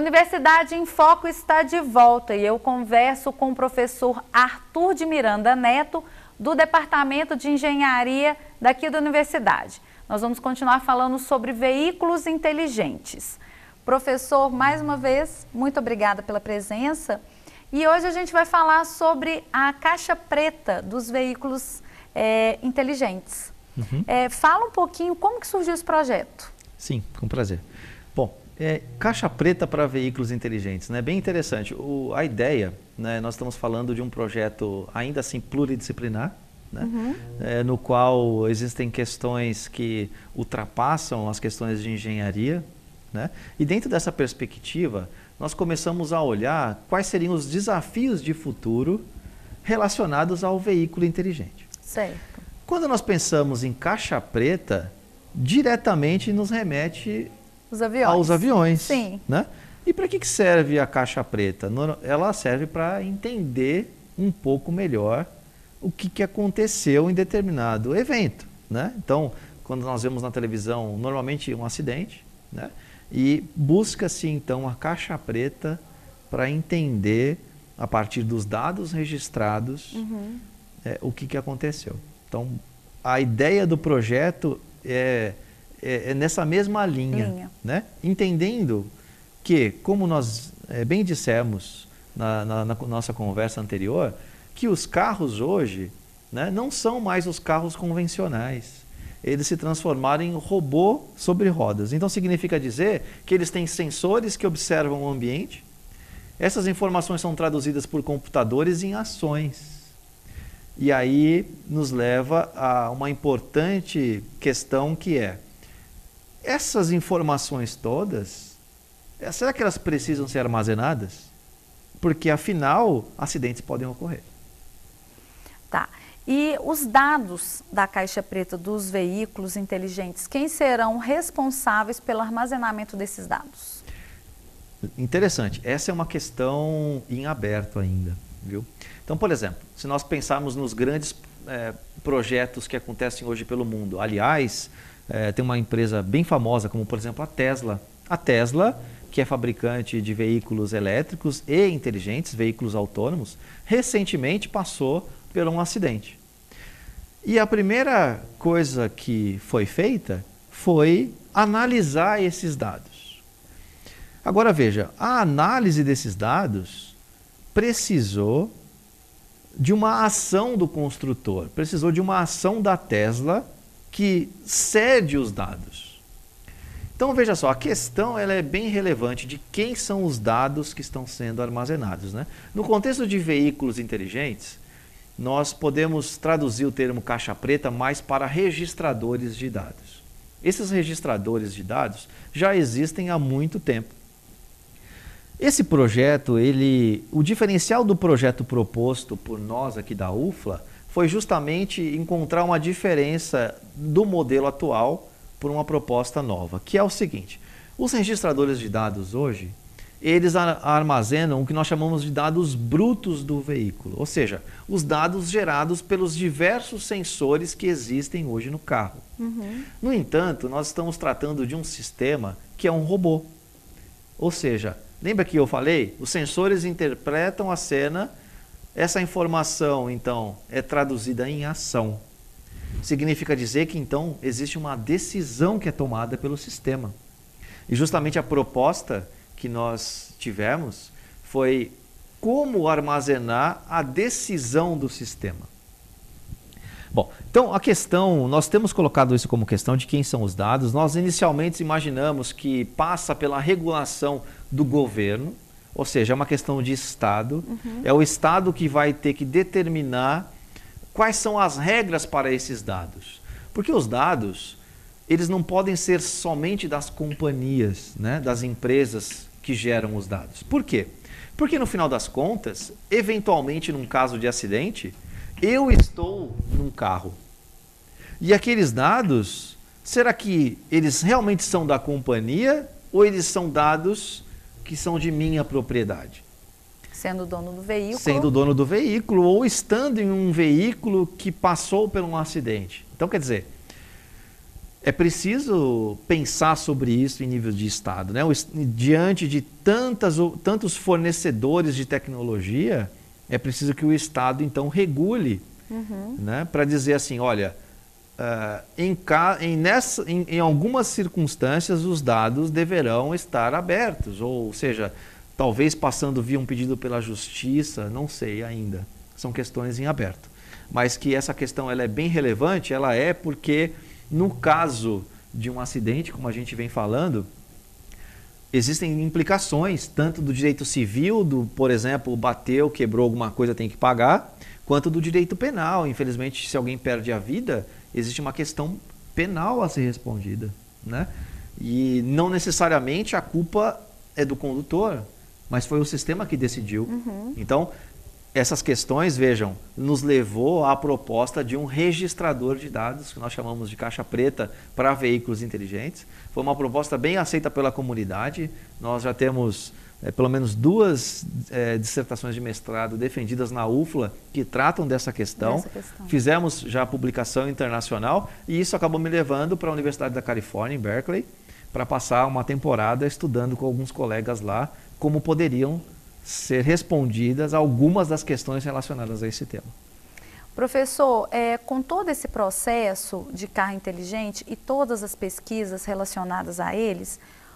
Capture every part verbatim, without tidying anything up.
Universidade em Foco está de volta e eu converso com o professor Arthur de Miranda Neto, do Departamento de Engenharia daqui da Universidade. Nós vamos continuar falando sobre veículos inteligentes. Professor, mais uma vez, muito obrigada pela presença. E hoje a gente vai falar sobre a caixa preta dos veículos é, inteligentes. Uhum. É, fala um pouquinho como que surgiu esse projeto. Sim, com prazer. Bom, é, caixa preta para veículos inteligentes, né? Bem interessante. O, a ideia, né, nós estamos falando de um projeto ainda assim pluridisciplinar, né? Uhum. É, no qual existem questões que ultrapassam as questões de engenharia, né? E dentro dessa perspectiva, nós começamos a olhar quais seriam os desafios de futuro relacionados ao veículo inteligente. Certo. Quando nós pensamos em caixa preta, diretamente nos remete Os aviões. aos aviões. Sim. Né? E para que que serve a caixa preta? Ela serve para entender um pouco melhor o que, que aconteceu em determinado evento. Né? Então, quando nós vemos na televisão, normalmente um acidente, né? E busca-se então a caixa preta para entender, a partir dos dados registrados, uhum. é, o que, que aconteceu. Então, a ideia do projeto é, é, é nessa mesma linha, linha. Né? Entendendo que, como nós é, bem dissemos na, na, na nossa conversa anterior, que os carros hoje, né, não são mais os carros convencionais. Eles se transformaram em robô sobre rodas. Então significa dizer que eles têm sensores que observam o ambiente. Essas informações são traduzidas por computadores em ações. E aí nos leva a uma importante questão que é: essas informações todas, será que elas precisam ser armazenadas? Porque afinal, acidentes podem ocorrer. Tá. E os dados da caixa preta dos veículos inteligentes, quem serão responsáveis pelo armazenamento desses dados? Interessante. Essa é uma questão em aberto ainda, viu? Então, por exemplo, se nós pensarmos nos grandes é, projetos que acontecem hoje pelo mundo, aliás, é, tem uma empresa bem famosa, como por exemplo a Tesla. A Tesla, que é fabricante de veículos elétricos e inteligentes, veículos autônomos, recentemente passou por um acidente. E a primeira coisa que foi feita foi analisar esses dados. Agora veja, a análise desses dados precisou de uma ação do construtor, precisou de uma ação da Tesla que cede os dados. Então veja só, a questão ela é bem relevante de quem são os dados que estão sendo armazenados, né? No contexto de veículos inteligentes, nós podemos traduzir o termo caixa preta mais para registradores de dados. Esses registradores de dados já existem há muito tempo. Esse projeto, ele, o diferencial do projeto proposto por nós aqui da U F L A foi justamente encontrar uma diferença do modelo atual por uma proposta nova, que é o seguinte: os registradores de dados hoje, eles armazenam o que nós chamamos de dados brutos do veículo, ou seja, os dados gerados pelos diversos sensores que existem hoje no carro. Uhum. No entanto, nós estamos tratando de um sistema que é um robô. Ou seja, lembra que eu falei? Os sensores interpretam a cena, essa informação, então, é traduzida em ação. Significa dizer que, então, existe uma decisão que é tomada pelo sistema. E justamente a proposta que nós tivemos foi como armazenar a decisão do sistema. Bom, então a questão, nós temos colocado isso como questão de quem são os dados. Nós inicialmente imaginamos que passa pela regulação do governo, ou seja, é uma questão de Estado. Uhum. É o Estado que vai ter que determinar quais são as regras para esses dados. Porque os dados, eles não podem ser somente das companhias, né, das empresas que geram os dados. Por quê? Porque no final das contas, eventualmente num caso de acidente, eu estou num carro. E aqueles dados, será que eles realmente são da companhia ou eles são dados que são de minha propriedade? Sendo dono do veículo. Sendo dono do veículo ou estando em um veículo que passou por um acidente. Então, quer dizer, é preciso pensar sobre isso em nível de Estado, né? O, diante de tantas, tantos fornecedores de tecnologia, é preciso que o Estado, então, regule, uhum. né? Para dizer assim, olha, uh, em, em, nessa, em, em algumas circunstâncias os dados deverão estar abertos, ou seja, talvez passando via um pedido pela Justiça, não sei ainda, são questões em aberto. Mas que essa questão ela é bem relevante, ela é porque... No caso de um acidente, como a gente vem falando, existem implicações, tanto do direito civil, do, por exemplo, bateu, quebrou alguma coisa, tem que pagar, quanto do direito penal. Infelizmente, se alguém perde a vida, existe uma questão penal a ser respondida, né? E não necessariamente a culpa é do condutor, mas foi o sistema que decidiu. Uhum. Então, essas questões, vejam, nos levou à proposta de um registrador de dados, que nós chamamos de caixa preta, para veículos inteligentes. Foi uma proposta bem aceita pela comunidade. Nós já temos é, pelo menos duas é, dissertações de mestrado defendidas na U F L A que tratam dessa questão. Dessa questão. Fizemos já a publicação internacional e isso acabou me levando para a Universidade da Califórnia, em Berkeley, para passar uma temporada estudando com alguns colegas lá como poderiam ser respondidas algumas das questões relacionadas a esse tema. Professor, é, com todo esse processo de carro inteligente e todas as pesquisas relacionadas a eles,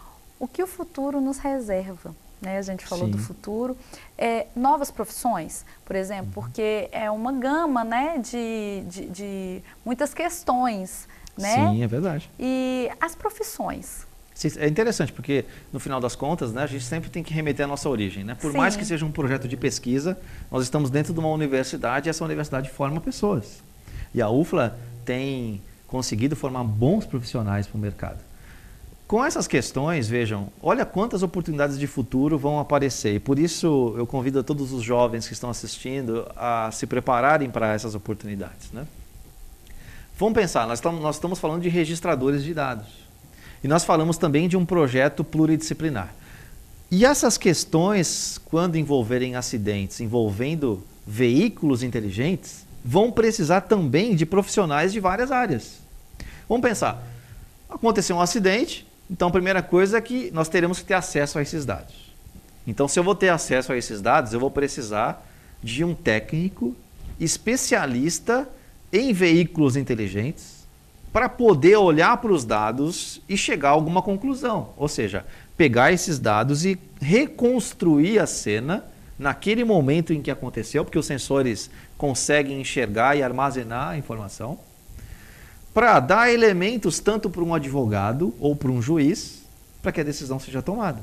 o que o futuro nos reserva? Né? A gente falou Sim. do futuro. É, novas profissões, por exemplo, uhum. porque é uma gama, né, de, de, de muitas questões. Né? Sim, é verdade. E as profissões? É interessante, porque no final das contas, né, a gente sempre tem que remeter à nossa origem. Né? Por Sim. mais que seja um projeto de pesquisa, nós estamos dentro de uma universidade e essa universidade forma pessoas. E a U F L A tem conseguido formar bons profissionais para o mercado. Com essas questões, vejam, olha quantas oportunidades de futuro vão aparecer. E por isso eu convido a todos os jovens que estão assistindo a se prepararem para essas oportunidades. Né? Vamos pensar, nós estamos, nós estamos falando de registradores de dados. E nós falamos também de um projeto pluridisciplinar. E essas questões, quando envolverem acidentes envolvendo veículos inteligentes, vão precisar também de profissionais de várias áreas. Vamos pensar, aconteceu um acidente, então a primeira coisa é que nós teremos que ter acesso a esses dados. Então, se eu vou ter acesso a esses dados, eu vou precisar de um técnico especialista em veículos inteligentes, para poder olhar para os dados e chegar a alguma conclusão. Ou seja, pegar esses dados e reconstruir a cena naquele momento em que aconteceu, porque os sensores conseguem enxergar e armazenar a informação, para dar elementos tanto para um advogado ou para um juiz, para que a decisão seja tomada.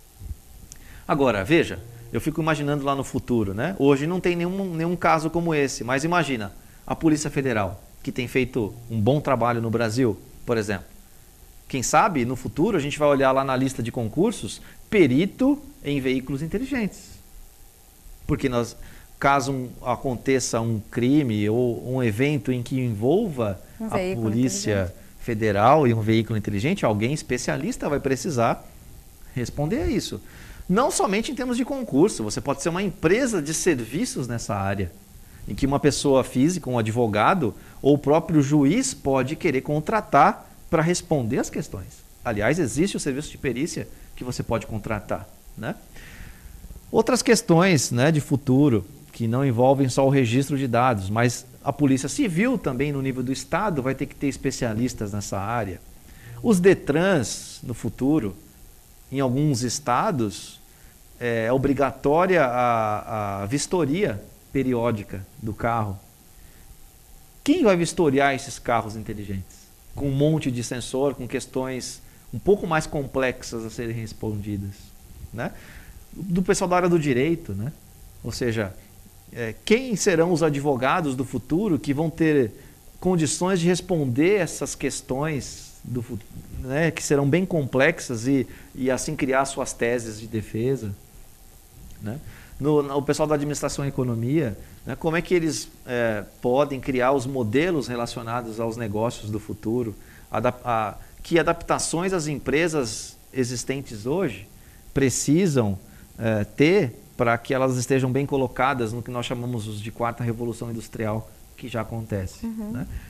Agora, veja, eu fico imaginando lá no futuro, né? Hoje não tem nenhum, nenhum caso como esse, mas imagina, a Polícia Federal, que tem feito um bom trabalho no Brasil, por exemplo. Quem sabe, no futuro, a gente vai olhar lá na lista de concursos, perito em veículos inteligentes. Porque nós, caso um, aconteça um crime ou um evento em que envolva um a Polícia Federal e um veículo inteligente, alguém especialista vai precisar responder a isso. Não somente em termos de concurso, você pode ser uma empresa de serviços nessa área, em que uma pessoa física, um advogado ou o próprio juiz pode querer contratar para responder as questões. Aliás, existe o serviço de perícia que você pode contratar. Né? Outras questões, né, de futuro, que não envolvem só o registro de dados, mas a Polícia Civil também, no nível do Estado, vai ter que ter especialistas nessa área. Os DETRANs, no futuro, em alguns estados, é obrigatória a, a vistoria periódica do carro. Quem vai vistoriar esses carros inteligentes? Com um monte de sensor, com questões um pouco mais complexas a serem respondidas. Né? Do pessoal da área do direito, né? Ou seja, é, quem serão os advogados do futuro que vão ter condições de responder essas questões do futuro, né? Que serão bem complexas e, e assim criar suas teses de defesa. Né? No, no, o pessoal da administração e economia, né, como é que eles é, podem criar os modelos relacionados aos negócios do futuro, adap a, que adaptações as empresas existentes hoje precisam é, ter para que elas estejam bem colocadas no que nós chamamos de quarta revolução industrial, que já acontece. Uhum. Né?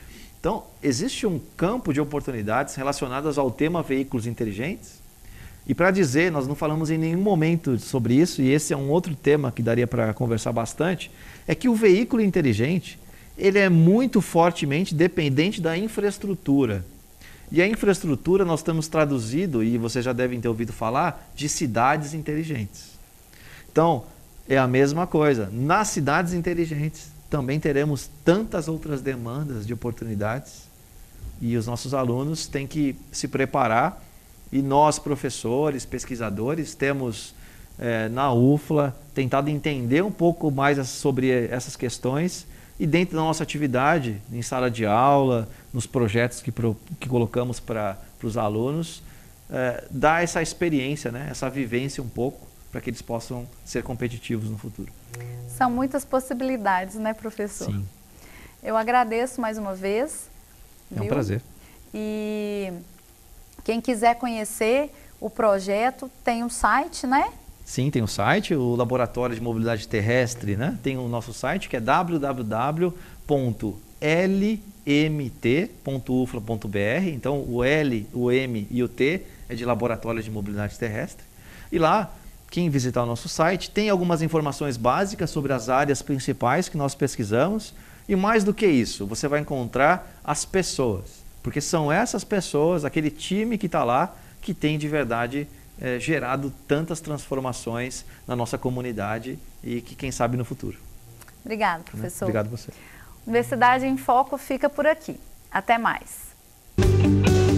Então, existe um campo de oportunidades relacionadas ao tema veículos inteligentes. E para dizer, nós não falamos em nenhum momento sobre isso, e esse é um outro tema que daria para conversar bastante, é que o veículo inteligente, ele é muito fortemente dependente da infraestrutura. E a infraestrutura nós temos traduzido, e vocês já devem ter ouvido falar, de cidades inteligentes. Então, é a mesma coisa. Nas cidades inteligentes também teremos tantas outras demandas de oportunidades e os nossos alunos têm que se preparar e nós, professores, pesquisadores, temos é, na U F L A tentado entender um pouco mais sobre essas questões e dentro da nossa atividade, em sala de aula, nos projetos que, pro, que colocamos para os alunos, é, dar essa experiência, né, essa vivência um pouco, para que eles possam ser competitivos no futuro. São muitas possibilidades, né, professor? Sim. Eu agradeço mais uma vez. É um viu? prazer. E quem quiser conhecer o projeto, tem um site, né? Sim, tem o site, o Laboratório de Mobilidade Terrestre, né? Tem o nosso site que é w w w ponto l m t ponto u f l a ponto b r. Então, o L, o M e o T é de Laboratório de Mobilidade Terrestre. E lá, quem visitar o nosso site tem algumas informações básicas sobre as áreas principais que nós pesquisamos e mais do que isso, você vai encontrar as pessoas, porque são essas pessoas, aquele time que está lá, que tem de verdade é, gerado tantas transformações na nossa comunidade e que quem sabe no futuro. Obrigada, professor. Obrigado a você. Universidade em Foco fica por aqui. Até mais.